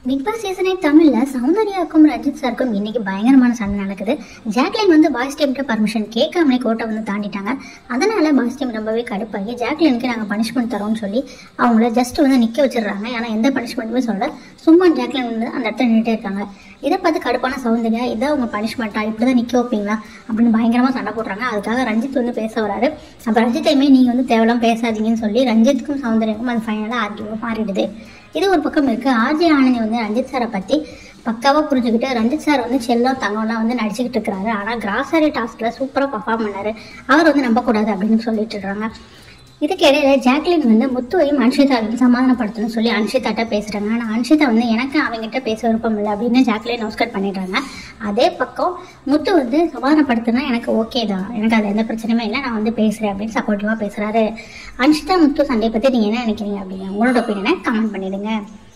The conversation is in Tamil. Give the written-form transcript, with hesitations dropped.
பிக் பாஸ் சீசன் 8 தமிழ்ல சௌந்தர்யாவுக்கும் ரஞ்சித் சாருக்கும் இன்னைக்கு பயங்கரமான சண்டை நடக்குது. ஜாக்லின் வந்து பாய்ஸ் டீம்கிட்ட பர்மிஷன் கேட்காமலே கோர்ட்டை வந்து தாண்டிட்டாங்க. அதனால பாய்ஸ் டீம் ரொம்பவே கடுப்பாகி ஜாக்லினுக்கு நாங்கள் பனிஷ்மெண்ட் தரோம்னு சொல்லி அவங்கள ஜஸ்ட் வந்து நிற்க வச்சிடறாங்க. ஏன்னா எந்த பனிஷ்மெண்ட்டுமே சொல்ல சும்மா ஜாக்லின் வந்து அந்த இடத்துல நின்றுட்டே இருக்காங்க. இதை பார்த்து கடுப்பான சௌந்தர்யா இதை அவங்க பனிஷ்மெண்ட்டா இப்படிதான் நிற்க வைப்பீங்களா அப்படின்னு பயங்கரமாக சண்டை போடுறாங்க. அதுக்காக ரஞ்சித் வந்து பேச வராரு. அப்போ ரஞ்சித்தையுமே நீங்கள் வந்து தேவையில்லாம் பேசாதீங்கன்னு சொல்லி ரஞ்சித்துக்கும் சௌந்தர்யாவுக்கும் அது ஃபைனலாக ஆர்கியூவாக மாறிடுது. இது ஒரு பக்கம் இருக்கு. ஆர்ஜே ஆனந்தி வந்து ரஞ்சித் சாரை பற்றி பக்காவாக புரிஞ்சுக்கிட்டு ரஞ்சித் சார் வந்து செல்லம் தங்கம்லாம் வந்து நடிச்சுக்கிட்டு இருக்கிறாரு. ஆனால் கிராசரி டாஸ்கில் சூப்பராக பர்ஃபார்ம் பண்ணாரு, அவர் வந்து நம்பக்கூடாது அப்படின்னு சொல்லிட்டு இருக்காங்க. இதுக்கு இடையில ஜாக்லின் வந்து முத்துவையும் அன்ஷிதாவையும் சமாதானப்படுத்தணும்னு சொல்லி அன்ஷிதாட்ட பேசுறாங்க. ஆனால் அன்ஷிதா வந்து எனக்கு அவங்ககிட்ட பேச விருப்பம் இல்லை அப்படின்னு ஜாக்லின் நோஸ்கட் பண்ணிடுறாங்க. அதே பக்கம் முத்து வந்து சமாதானப்படுத்தினா எனக்கு ஓகே தான், எனக்கு அது எந்த பிரச்சனையுமே இல்லை, நான் வந்து பேசுறேன் அப்படின்னு சப்போர்ட்டிவா பேசுறாரு. அன்ஷிதா முத்து சண்டையை பத்தி நீங்க என்ன நினைக்கிறீங்க அப்படின்னு உங்களோட ஒப்பீனியனை கமெண்ட் பண்ணிடுங்க.